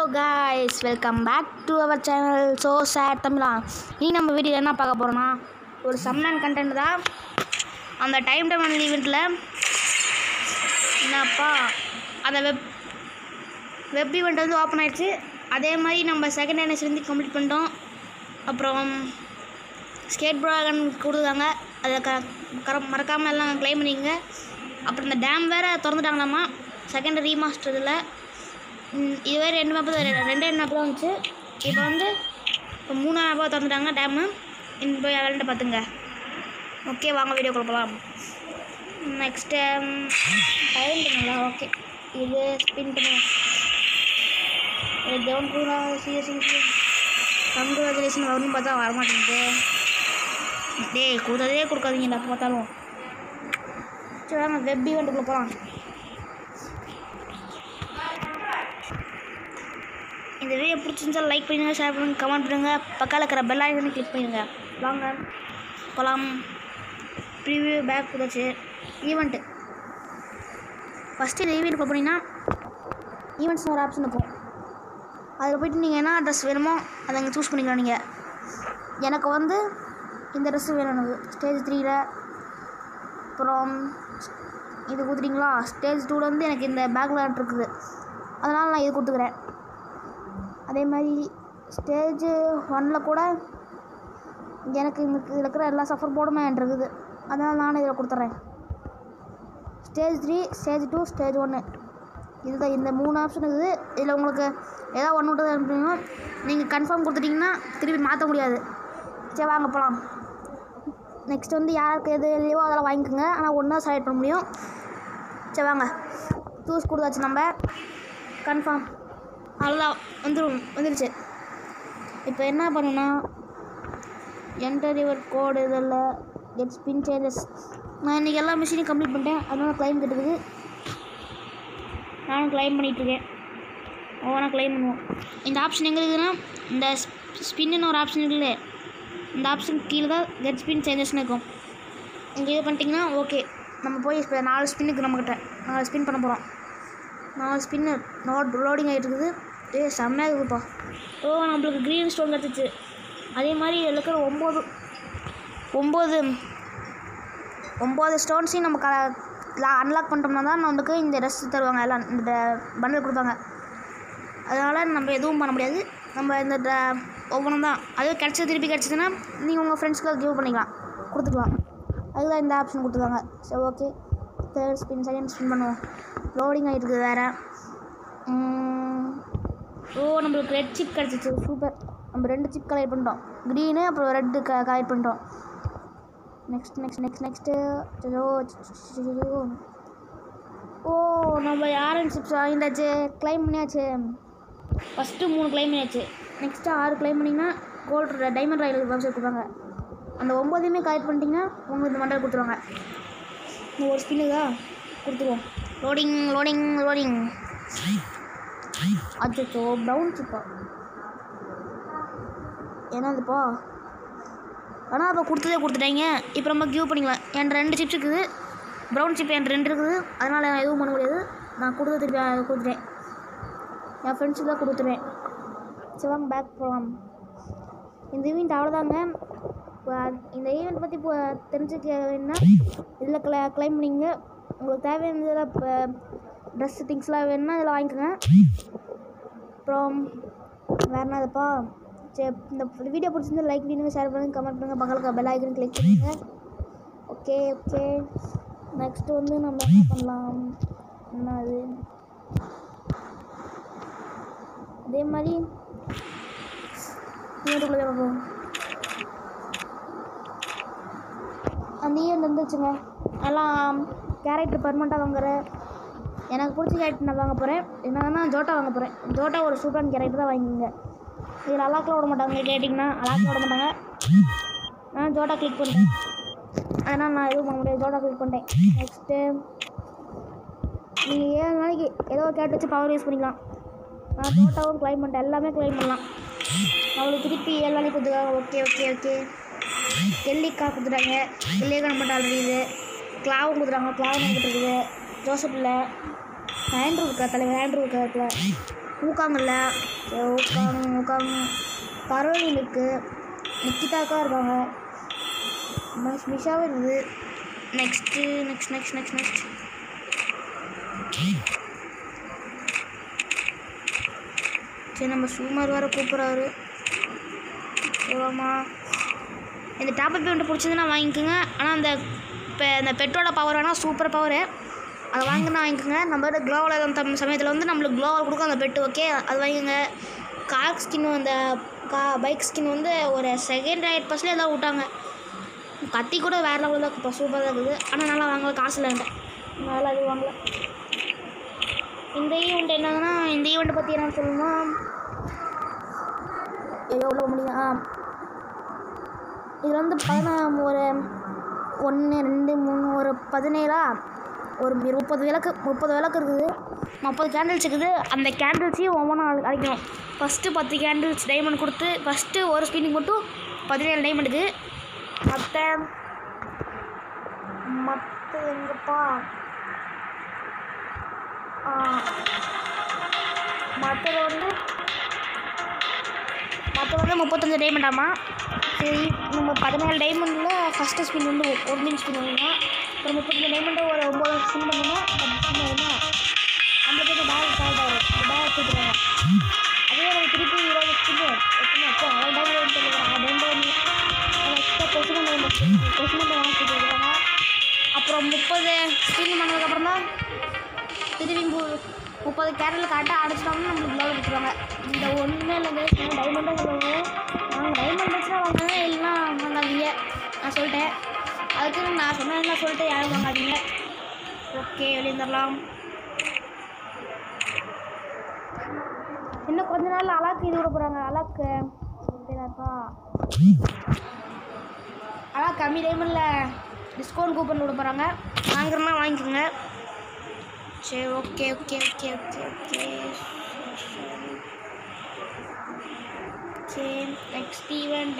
guys, welcome back to our channel So Sad Tamila. இன்னைக்கு நம்ம வீடியோல என்ன பார்க்க போறோம்னா ஒரு சம்மன் கண்டென்ட் தான். அந்த டைம் டேபிள் ஈவென்ட்ல என்னப்பா அந்த வெப் ஈவென்ட் வந்து ஓபன் ஆயிடுச்சு. அதே மாதிரி நம்ம செகண்ட் என்எஸ் வந்து கம்ப்ளீட் பண்ணிட்டோம். அப்புறம் ஸ்கேட் ட்ராகன் கொடுத்தாங்க. அதை மறக்காமல் எல்லாம் க்ளைம் பண்ணிக்கங்க. அப்புறம் இந்த டேம் வேறு திறந்துட்டாங்களாமா செகண்ட் ரீமாஸ்டரில். இது வேறு ரெண்டு மேப்பு தான் வந்துச்சு. இப்போ வந்து இப்போ 3ஆம் மேப்பாக திறந்துட்டாங்க டேமு. இன்னும் போய் விளையாண்டு பார்த்துங்க. ஓகே, வாங்க வீடியோ கொடுக்கலாம். நெக்ஸ்ட் டைம் பண்ணுங்களா? ஓகே, இது ஸ்பின் பண்ணுவோம். டவுன் கூட சீரியஸ் கங்க்ராச்சுலேஷன் வரும்னு பார்த்தா வரமாட்டேங்குது. கொடுத்ததே கொடுக்காதீங்க அப்போ பார்த்தாலும். சரி வாங்க வெப் ஈவெண்ட்டுக்குள்ளே போகலாம். இந்த வீடியோ பிடிச்சிருந்தா லைக் பண்ணுங்கள், ஷேர் பண்ணுங்கள், கமெண்ட் பண்ணுங்கள், பக்கத்தில் இருக்கிற பெல் ஐகானை கிளிக் பண்ணுங்க. வாங்க போகலாம். ப்ரிவியூ பேக் போதாச்சு. ஈவெண்ட்டு ஃபஸ்ட்டு இந்த ஈவெண்ட் போனீங்கன்னா ஈவெண்ட்ஸ்னு ஒரு ஆப்ஷன் இருக்கும். அதில் போய்ட்டு நீங்கள் என்ன ட்ரெஸ் வேணுமோ அதை அங்கே சூஸ் பண்ணிக்கலாம். நீங்கள் எனக்கு வந்து இந்த ட்ரெஸ்ஸு வேணும். எனக்கு ஸ்டேஜ் 3ல் அப்புறம் இது கொடுத்துட்டிங்களா. ஸ்டேஜ் 2ல் வந்து எனக்கு இந்த பேக்கில் இருக்குது, அதனால் நான் இது கொடுத்துக்கிறேன். அதே மாதிரி ஸ்டேஜ் 1ல் கூட எனக்கு இதில் இருக்கிற எல்லா சஃபர் போர்டுமே இருக்குது, அதனால் நானும் இதில் கொடுத்துட்றேன். ஸ்டேஜ் 3, ஸ்டேஜ் 2, ஸ்டேஜ் 1 இதுதான். இந்த 3 ஆப்ஷன் இருக்குது. இதில் உங்களுக்கு ஏதாவது ஒன்று விட்டு அனுப்பிங்க. நீங்கள் கன்ஃபார்ம் கொடுத்துட்டிங்கன்னா திருப்பி மாற்ற முடியாது. சரி வாங்க போகலாம். நெக்ஸ்ட் வந்து யாருக்கு எது இல்லையோ அதெல்லாம் வாங்கிக்கோங்க, ஆனால் ஒன்றா செலக்ட் பண்ண முடியும். சரி வாங்க சூஸ் கொடுத்தாச்சு. நம்ம கன்ஃபார்ம் அவ்வளோதான் வந்துருச்சு. இப்போ என்ன பண்ணுன்னா என்டர் யுவர் கோடு இதில் கெட் ஸ்பின் சேஞ்சஸ். நான் இன்றைக்கி எல்லா மிஷினையும் கம்ப்ளீட் பண்ணிட்டேன், அதனால் க்ளைம் கட்டுக்குது. நானும் க்ளைம் பண்ணிகிட்ருக்கேன். ஒவ்வொன்றா க்ளைம் பண்ணுவோம். இந்த ஆப்ஷன் எங்கே இருக்குதுன்னா இந்த ஸ்பின்னு ஒரு ஆப்ஷன் இருக்குல்ல, இந்த ஆப்ஷன் கீழே தான் கெட் ஸ்பின் சேஞ்சஸ்னு இருக்கும். இங்கே இது பண்ணிட்டிங்கன்னா ஓகே. நம்ம போய் இப்போ 4 ஸ்பின்னுக்கு நம்மக்கிட்ட 4 ஸ்பின் பண்ண போகிறோம். 4 ஸ்பின்னு லோடிங் ஆகிட்டு இருக்குது. செம்மையாக இருக்குதுப்பா. நம்மளுக்கு க்ரீன் ஸ்டோன் கிடச்சிச்சு. அதே மாதிரி இதில் இருக்கிற 9 ஸ்டோன்ஸையும் நம்ம அன்லாக் பண்ணிட்டோம்னா தான் நம்மளுக்கு இந்த ட்ரெஸ் தருவாங்க, எல்லாம் இந்த பண்டில் கொடுப்பாங்க. அதனால் நம்ம எதுவும் பண்ண முடியாது. நம்ம இந்த ஒவ்வொன்றும் தான் அது திருப்பி கிடச்சிதுன்னா நீங்கள் உங்கள் ஃப்ரெண்ட்ஸ்க்கு கிவ் பண்ணிக்கலாம், கொடுத்துக்கலாம். அதுதான் இந்த ஆப்ஷன் கொடுத்துருக்காங்க. சரி okay, third spin second spin பண்ணுவோம். லோடிங் ஆகிட்டு இருக்குது வேறு. நம்மளுக்கு ரெட் சிப் கிடச்சிச்சு. சூப்பர். நம்ம 2 சிப் கலெக்ட் பண்ணிட்டோம், க்ரீனு அப்புறம் ரெட்டு கலெக்ட் பண்ணிட்டோம். நெக்ஸ்ட்டு நம்ம ஆரஞ்சு சிப்ஸ் வாங்கிட்டாச்சு, க்ளைம் பண்ணியாச்சு. ஃபஸ்ட்டு 3 க்ளைம் பண்ணியாச்சு. நெக்ஸ்ட்டு 6 க்ளைம் பண்ணிங்கன்னா கோல்டு டைமண்ட் ராயல் வெப்சைட் கொடுப்பாங்க. அந்த 9மே கலெக்ட் பண்ணிட்டீங்கன்னா உங்களுக்கு இந்த மண்டல் கொடுத்துருவாங்க. ஒரு ஸ்பின்னுக்கா கொடுத்துருவோம். லோடிங் அச்சோ ப்ரௌன் சிப்பா என்னதுப்பா. ஆனால் அப்போ கொடுத்துட்டாங்க. இப்போ நம்ம கிவ் பண்ணிக்கலாம். என் 2 சிப்ஸ் இருக்குது, ப்ரௌன் சிப் என் 2 இருக்குது, அதனால் நான் எதுவும் பண்ண முடியாது. நான் திருப்பி கொடுத்துட்டேன். என் ஃப்ரெண்ட்ஸுக்கு தான் கொடுத்துருவேன். சரி வாங்க பேக் போகலாம். இந்த ஈவெண்ட் அவ்வளோதாங்க. இந்த ஈவெண்ட் பற்றி இப்போ தெரிஞ்சுக்க வேணுன்னா இதில் க்ளைம் பண்ணிங்க. உங்களுக்கு தேவையானதில் இப்போ ட்ரெஸ் திங்ஸ்லாம் வேணுன்னா இதில் வாங்கிக்கோங்க. அப்புறம் வேறு என்னதுப்பா. சரி, இந்த வீடியோ பிடிச்சிருந்து லைக் பண்ணுங்கள், ஷேர் பண்ணுங்கள், கமெண்ட் பண்ணுங்கள், பக்கத்தில் பெல் ஐக்கன் கிளிக் பண்ணுங்கள். ஓகே. நெக்ஸ்ட்டு வந்து நம்ம என்ன பண்ணலாம், என்ன அது அதே மாதிரி ஈவெண்ட்டுக்குள்ளே பார்ப்போம். அந்த ஈவெண்ட் வந்துச்சுங்க. எல்லாம் கேரக்டர் பர்மனெண்ட்டாக வாங்குற எனக்கு பிடிச்ச கேரக்டர் நான் வாங்க போகிறேன். என்னன்னா ஜோட்டா வாங்க போகிறேன். ஜோட்டா ஒரு சூப்பரான கேரக்டர் தான் வாங்கிங்க. இதில் அலாக்கில் விட மாட்டாங்க. கேட்டிங்கன்னா அலாக்கில் விட மாட்டாங்க. நான் ஜோட்டா கிளிக் பண்ணிட்டேன், அதனால் நான் எதுவும் பண்ண முடியாது. ஜோட்டா கிளிக் பண்ணிட்டேன். நெக்ஸ்ட்டு நீங்கள் 7 நாளைக்கு ஏதோ ஒரு கேரக்டர் வச்சு பவர் யூஸ் பண்ணிக்கலாம். நான் ஜோட்டாவும் க்ளைம் பண்ணிட்டேன், எல்லாமே க்ளைம் பண்ணலாம். அவளுக்கு திருப்பி 7 நாளைக்கு கொடுத்துருக்காங்க. ஓகே. எல்லிக்கா கொடுத்துட்டாங்க. எல்லிக்கா நம்மகிட்ட ஆல்ரெடி இது. கிளாவும் கொடுத்துட்டாங்க. கிளாவும் நம்மகிட்ட இருக்குது. ஜோசப் இல்லை, ஆண்ட்ரூ இருக்கா, தலைவர் ஆண்ட்ரூ இருக்கா. ஊக்காங்கல்ல ஊக்காங்க கரோலின் இருக்குது, நிக்கிதாக்கா இருக்காங்க, மிஷாவும் இருக்குது. நெக்ஸ்ட் சரி நம்ம சுமார் வேறு கூப்பிட்றாரு. போகலாமா? இந்த டாப்அப் வந்து பிடிச்சதுன்னா வாங்கிக்கோங்க. ஆனால் அந்த பெட்டோட பவர் வேணால் சூப்பர் பவரு, அதை வாங்கினா வாங்கிக்கோங்க. நம்ம க்ளோவில் அந்த சமயத்தில் வந்து நம்மளுக்கு க்ளோவில் கொடுக்கும் அந்த பெட்டு. ஓகே, அது வாங்கிக்கோங்க. கார் ஸ்கின் அந்த பைக் ஸ்கின் வந்து ஒரு செகண்ட் 8% எதாவது விட்டாங்க. கத்தி கூட வேறு லெவலில் தான் இப்போ சூப்பராக தான் இருக்குது. ஆனால் நல்லா வாங்கல, காசு இல்லைன்ட்டு நல்லா இது வாங்கல. இந்த ஈவெண்ட் என்னதுன்னா, இந்த ஈவெண்ட்டை பற்றி என்ன சொல்லணும்னா, எவ்வளோ முடியும் இதில் வந்து ஒரு 1 2 3 ஒரு 17 ஒரு 30 விளக்கு இருக்குது. 30 கேண்டில்ஸ் இருக்குது. அந்த கேண்டில்ஸையும் ஒவ்வொன்றா அழைக்கணும். ஃபஸ்ட்டு 10 கேண்டில்ஸ் டைமண்ட் கொடுத்து ஃபஸ்ட்டு ஒரு ஸ்பின்னிங் மட்டும் 17 டைமண்டுக்கு. மற்ற எங்கப்பா மற்றது வந்து 35 டைமண்டாமா. சரி, நம்ம 17 டைமண்டில் ஃபஸ்ட்டு ஸ்பின் வந்து ஒரு ஸ்பின் வாங்கினா ஒரு 35 டைமண்டு ஒரு 9 ஸ்பின் பண்ணணும். 10 ஸ்பின் ஆகுதுன்னா நம்மளுக்கு பேக் கால்ட் ஆகும். பேக் எடுத்துக்கிறாங்க. அதே நம்ம திருப்பி 20 ஸ்பின்னு எத்தனை டைமண்ட் எக்ஸ்ட்ரா கொஸ்டின் வாங்கிட்டு இருக்காங்க. அப்புறம் 30 ஸ்பின் பண்ணதுக்கப்புறம் தான் திரும்பி 30 கேரளில் கரெக்டாக அடைச்சிட்டோம்னா நம்மளுக்கு க்ளோவில் கொடுத்துருவாங்க. இந்த ஒன்றுமே இல்லைங்க, டைமண்டாக சொல்லுவாங்க. நாங்கள் டைமண்ட் வச்சுனா வாங்க, இல்லைன்னா வாங்காதீங்க. நான் சொல்லிட்டேன், அதுக்கு நான் சொன்னேன் சொல்லிட்டு யாரும் வாங்காதீங்க. ஓகே, வெளியே வந்துடலாம். இன்னும் கொஞ்ச நாள் அலாக்கு இது விட போகிறாங்க. அலாக்கு கம்மி டைமண்டில் டிஸ்கவுண்ட் கூப்பன் விட போகிறாங்க. வாங்குறோன்னா வாங்கிக்கோங்க. சரி, ஓகே. நெக்ஸ்ட் ஈவெண்ட்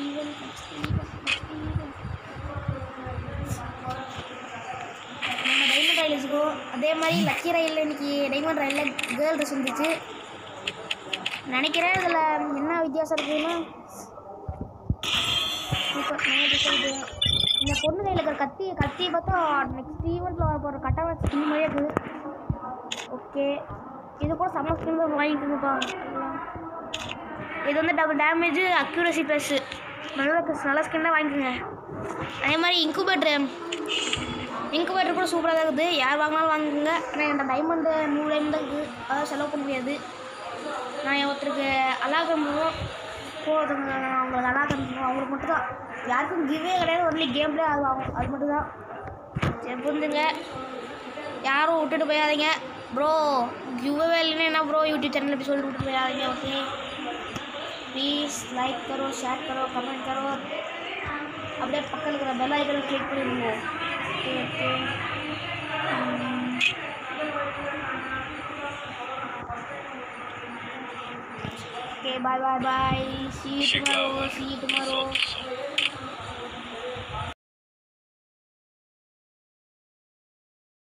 நம்ம டைமண்ட் ரயில் வச்சுக்கோம். அதே மாதிரி லக்கி ரயிலில் இன்றைக்கி டைமண்ட் ரயிலில் கேர்ள் ட்ரெஸ் வந்துச்சு நினைக்கிறேன். இதில் என்ன வித்தியாசம் இருக்குதுன்னா, இந்த பொண்ணு கையில் இருக்கிற கத்தியை பார்த்தா நெக்ஸ்ட் ஈவெண்ட்டில் வர போகிற கட்டான ஸ்கின் மாதிரியே இருக்குது. ஓகே, இது கூட செம்ம ஸ்கின் தான் வாங்கிக்கோங்கப்பா. இது வந்து டபுள் டேமேஜ் அக்யூரசி ப்ளஸ்ஸு நல்ல ஸ்கின் தான் வாங்கிக்கோங்க. அதே மாதிரி இன்குபேட்டர் கூட சூப்பராக தான் இருக்குது. யார் வாங்கினாலும் வாங்கிக்கோங்க. ஆனால் என் டைமண்டு 100 டைமண்ட் தான் இருக்குது, அதாவது செலவு பண்ண முடியாது. நான் ஒருத்தருக்கு அலாகமும் போதுங்க, அவங்களுக்கு அலாகமும் அவங்களுக்கு மட்டும் தான், யாருக்கும் கிவ்வே கிடையாது. ஒன்லி கேம் பிளே அது மட்டும் தான். சரி, புரிஞ்சுங்க, யாரும் விட்டுட்டு போயாதீங்க. ப்ரோ கிவ்வே இல்லைன்னா என்ன ப்ரோ யூடியூப் சேனல் எப்படி சொல்லிட்டு விட்டு போயாதீங்க. ஓகே, ப்ளீஸ் லைக் करो, शेयर करो, कमेंट करो. அப்படியே பக்கத்தில் இருக்கிற பெல் ஐக்கனை கிளிக் பண்ணிடுங்க. Okay, bye. See you tomorrow.